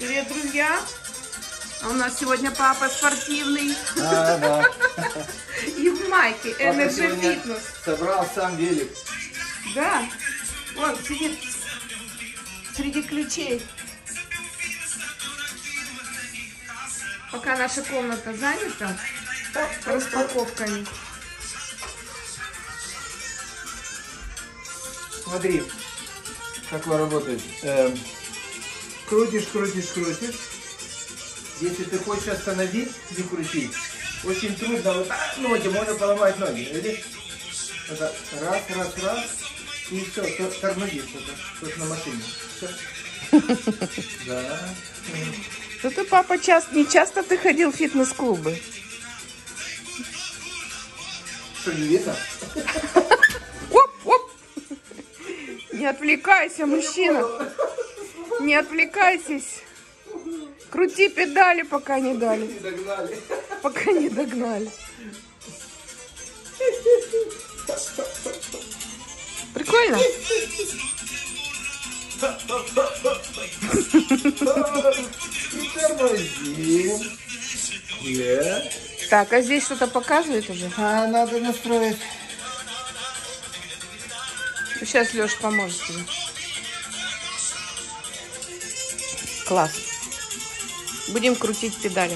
Привет, друзья! А у нас сегодня папа спортивный. Да. И в майке Energy Fitness. Собрал сам велик. Да. Он сидит среди ключей. Пока наша комната занята распаковками. Смотри, как вы работаете. Крутишь. Если ты хочешь остановить, не крутить. Очень трудно. Вот так ноги, можно поломать ноги. Видишь? Это раз. И все, тормозишь. Только на машине. Все. Да. Ну ты, папа, не часто ты ходил в фитнес-клубы? Что, не видно? Оп! Не отвлекайся, мужчина. Не отвлекайся. Крути педали, пока не дали. Не догнали. Пока не догнали. Прикольно? Тормозим. Так, а здесь что-то показывает уже? Надо настроить. Сейчас Леша поможет тебе. Класс. Будем крутить педали.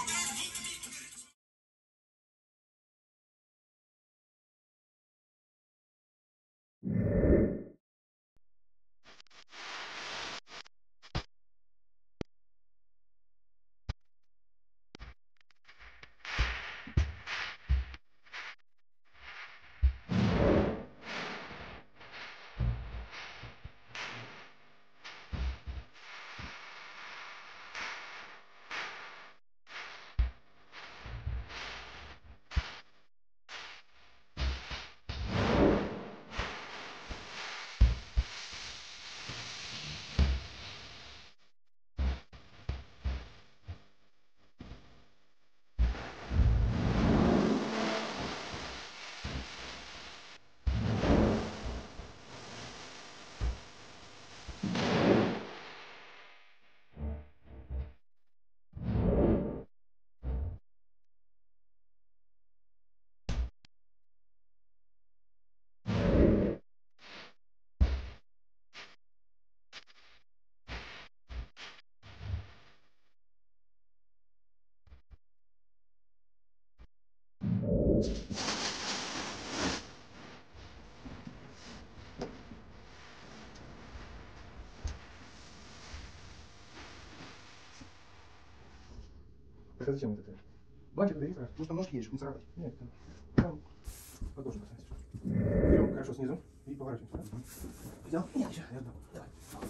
Это зачем это? Бачик, да, есть? Ну, что ножки едешь, мусора. Нет, там подольше поставить. Берем хорошо снизу и поворачиваем сюда. Взял? Нет, еще. Я отдам. Давай.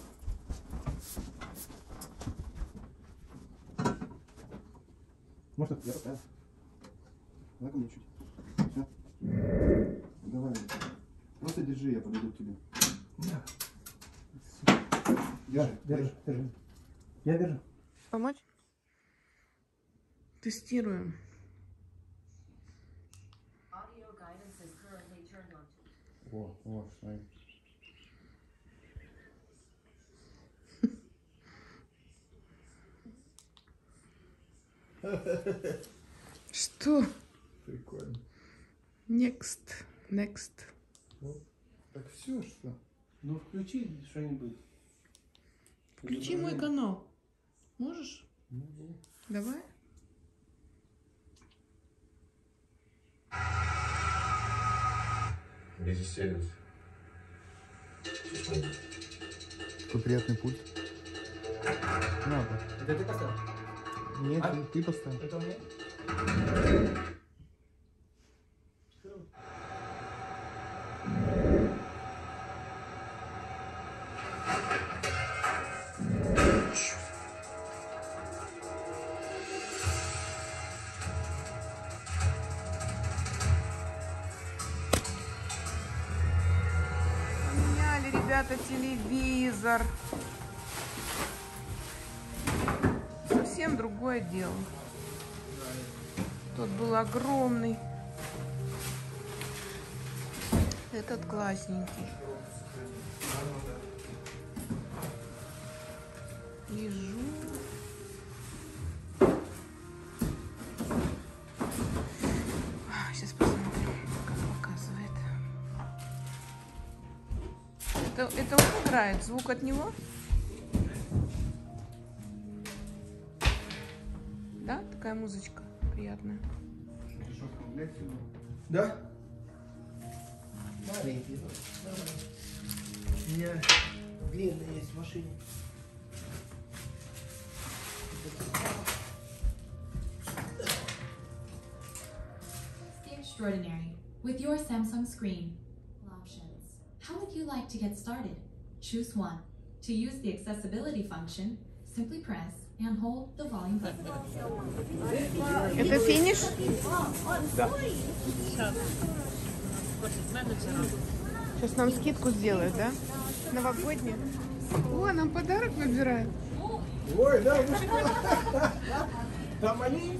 Ну что, я поставил. Давай ко мне чуть. Все. Давай. Просто держи, я подойду к тебе. Да. Держи. Я держу. Помочь? Тестируем. О, смотри. Что? Прикольно. Next. Ну, так все, что? Ну, включи что-нибудь. Включи мой канал. Можешь? Могу. Давай. Безиселец. Какой приятный пульт. Надо. Это ты поставил? Нет, ты поставил. Это у меня? Поменяли, ребята, телевизор. Совсем другое дело. Тот был огромный. Этот классненький. Лежу. Это он играет? Звук от него? Да? Такая музычка приятная. Да? Маленький. У меня длинный есть в машине. Stay extraordinary with your Samsung screen. Options. How would you like to get started? Choose one. To use the accessibility function, simply press and hold the volume button. Это финиш? Сейчас нам скидку сделают, да? Новогоднюю. О, нам подарок выбирают. Ой, да, вы что? Там они?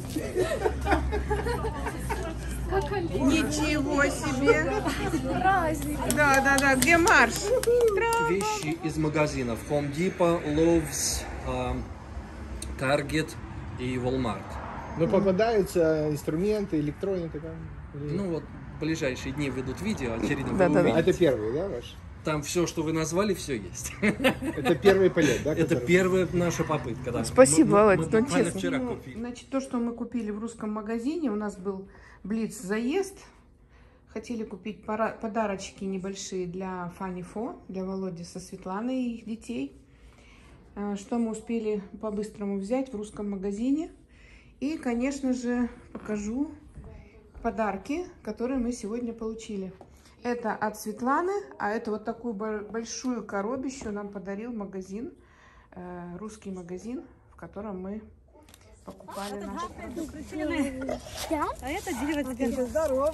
Ничего себе! Праздник! Да. Где марш? Вещи из магазинов Home Depot, Lowe's, Target и Walmart. Ну, попадаются инструменты, электроника там. Ну вот, в ближайшие дни выйдут видео, очередно Да. вы А увидите. это первый, да, ваш? Там все, что вы назвали, все есть. Это первый полет, да? Это который- первая наша попытка, да. Спасибо, Мы Володь, ну буквально честно. вчера Ну, купили. значит, то, что мы купили в русском магазине, у нас был блиц-заезд. Хотели купить подарочки небольшие для Фанни Фо, для Володи со Светланой и их детей. Что мы успели по-быстрому взять в русском магазине. И, конечно же, покажу подарки, которые мы сегодня получили. Это от Светланы, а это вот такую большую коробищу нам подарил магазин, русский магазин, в котором мы покупали наши продукты. А это девочка.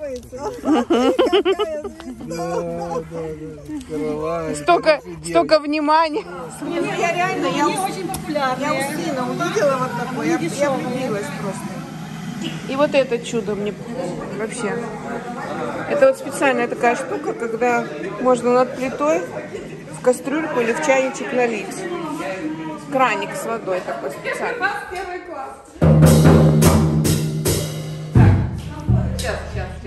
Столько внимания. Я реально, я очень популярная. Я у сына увидела вот такой, я влюбилась просто. И вот это чудо мне вообще. Это вот специальная такая штука, когда можно над плитой в кастрюльку или в чайничек налить. Краник с водой такой специальный. Сейчас.